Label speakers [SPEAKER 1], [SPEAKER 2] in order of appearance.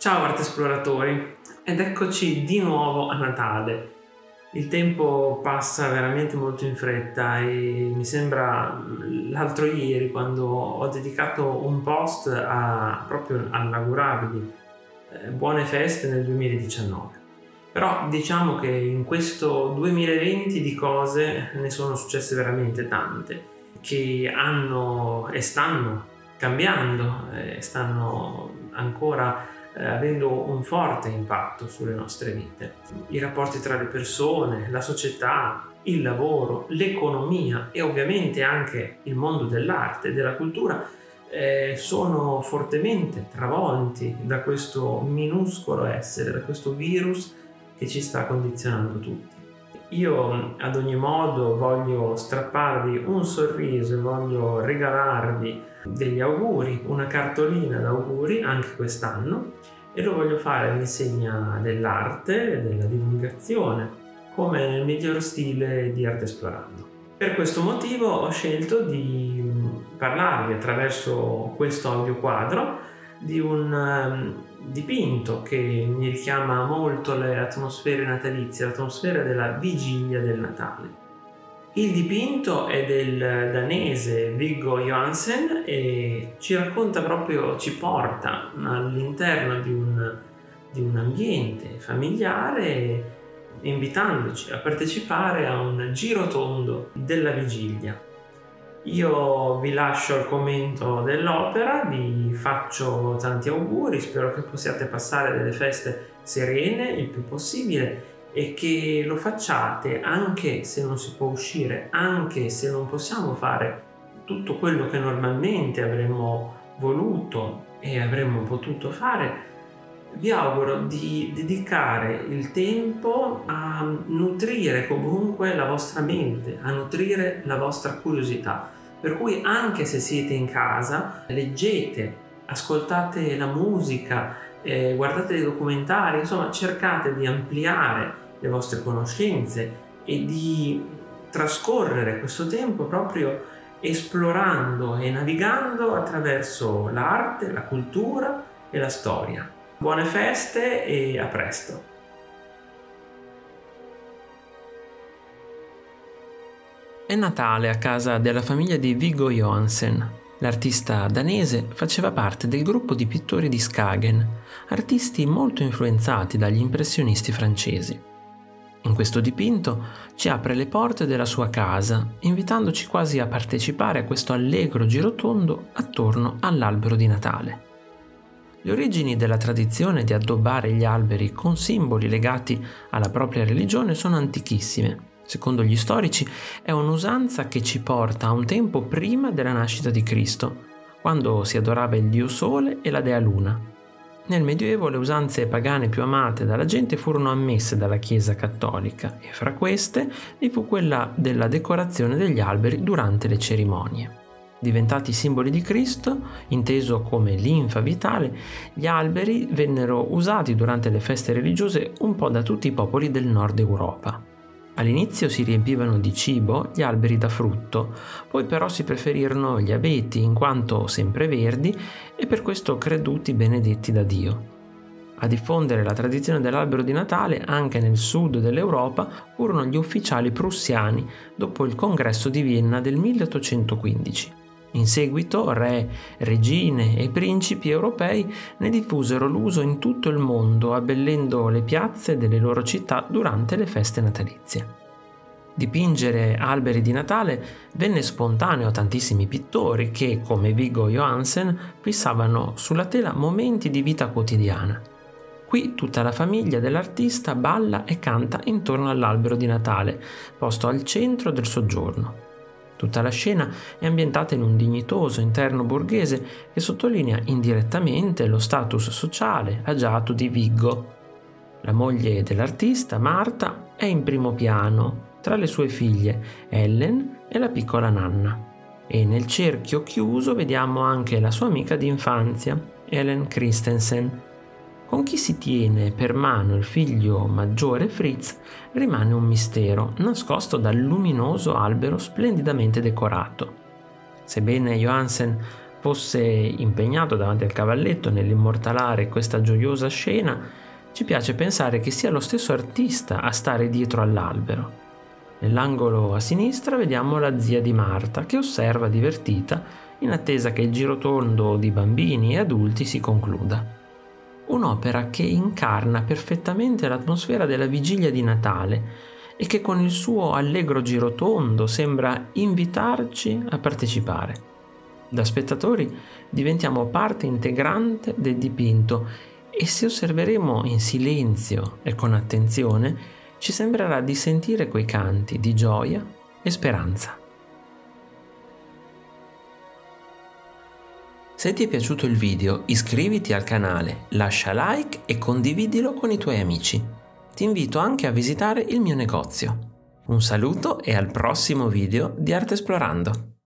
[SPEAKER 1] Ciao arte esploratori, ed eccoci di nuovo a Natale. Il tempo passa veramente molto in fretta e mi sembra l'altro ieri quando ho dedicato un post proprio all'augurarvi buone feste nel 2019. Però diciamo che in questo 2020 di cose ne sono successe veramente tante che hanno e stanno cambiando, stanno ancora avendo un forte impatto sulle nostre vite. I rapporti tra le persone, la società, il lavoro, l'economia e ovviamente anche il mondo dell'arte e della cultura sono fortemente travolti da questo minuscolo essere, da questo virus che ci sta condizionando tutti. Io ad ogni modo voglio strapparvi un sorriso e voglio regalarvi degli auguri, una cartolina d'auguri anche quest'anno, e lo voglio fare all'insegna dell'arte e della divulgazione, come nel miglior stile di Arte Esplorando. Per questo motivo ho scelto di parlarvi attraverso questo audioquadro di un dipinto che mi richiama molto le atmosfere natalizie, l'atmosfera della vigilia del Natale. Il dipinto è del danese Viggo Johansen e ci porta all'interno di un ambiente familiare, invitandoci a partecipare a un girotondo della vigilia. Io vi lascio il commento dell'opera, vi faccio tanti auguri, spero che possiate passare delle feste serene il più possibile e che lo facciate anche se non si può uscire, anche se non possiamo fare tutto quello che normalmente avremmo voluto e avremmo potuto fare. Vi auguro di dedicare il tempo a nutrire comunque la vostra mente, a nutrire la vostra curiosità. Per cui anche se siete in casa, leggete, ascoltate la musica, guardate dei documentari, insomma cercate di ampliare le vostre conoscenze e di trascorrere questo tempo proprio esplorando e navigando attraverso l'arte, la cultura e la storia. Buone feste e a presto!
[SPEAKER 2] È Natale a casa della famiglia di Viggo Johansen. L'artista danese faceva parte del gruppo di pittori di Skagen, artisti molto influenzati dagli impressionisti francesi. In questo dipinto ci apre le porte della sua casa, invitandoci quasi a partecipare a questo allegro girotondo attorno all'albero di Natale. Le origini della tradizione di addobbare gli alberi con simboli legati alla propria religione sono antichissime. Secondo gli storici è un'usanza che ci porta a un tempo prima della nascita di Cristo, quando si adorava il dio Sole e la dea Luna. Nel Medioevo le usanze pagane più amate dalla gente furono ammesse dalla Chiesa cattolica e fra queste vi fu quella della decorazione degli alberi durante le cerimonie. Diventati simboli di Cristo, inteso come linfa vitale, gli alberi vennero usati durante le feste religiose un po' da tutti i popoli del nord Europa. All'inizio si riempivano di cibo gli alberi da frutto, poi però si preferirono gli abeti in quanto sempreverdi e per questo creduti benedetti da Dio. A diffondere la tradizione dell'albero di Natale anche nel sud dell'Europa furono gli ufficiali prussiani dopo il congresso di Vienna del 1815. In seguito re, regine e principi europei ne diffusero l'uso in tutto il mondo, abbellendo le piazze delle loro città durante le feste natalizie. Dipingere alberi di Natale venne spontaneo a tantissimi pittori che, come Viggo Johansen, fissavano sulla tela momenti di vita quotidiana. Qui tutta la famiglia dell'artista balla e canta intorno all'albero di Natale, posto al centro del soggiorno. Tutta la scena è ambientata in un dignitoso interno borghese che sottolinea indirettamente lo status sociale agiato di Viggo. La moglie dell'artista, Marta, è in primo piano, tra le sue figlie, Ellen e la piccola Nanna. E nel cerchio chiuso vediamo anche la sua amica d'infanzia, Ellen Christensen. Con chi si tiene per mano il figlio maggiore Fritz rimane un mistero, nascosto dal luminoso albero splendidamente decorato. Sebbene Johansen fosse impegnato davanti al cavalletto nell'immortalare questa gioiosa scena, ci piace pensare che sia lo stesso artista a stare dietro all'albero. Nell'angolo a sinistra vediamo la zia di Marta che osserva divertita in attesa che il girotondo di bambini e adulti si concluda. Un'opera che incarna perfettamente l'atmosfera della vigilia di Natale e che con il suo allegro girotondo sembra invitarci a partecipare. Da spettatori diventiamo parte integrante del dipinto e se osserveremo in silenzio e con attenzione ci sembrerà di sentire quei canti di gioia e speranza. Se ti è piaciuto il video, iscriviti al canale, lascia like e condividilo con i tuoi amici. Ti invito anche a visitare il mio negozio. Un saluto e al prossimo video di Arte Esplorando!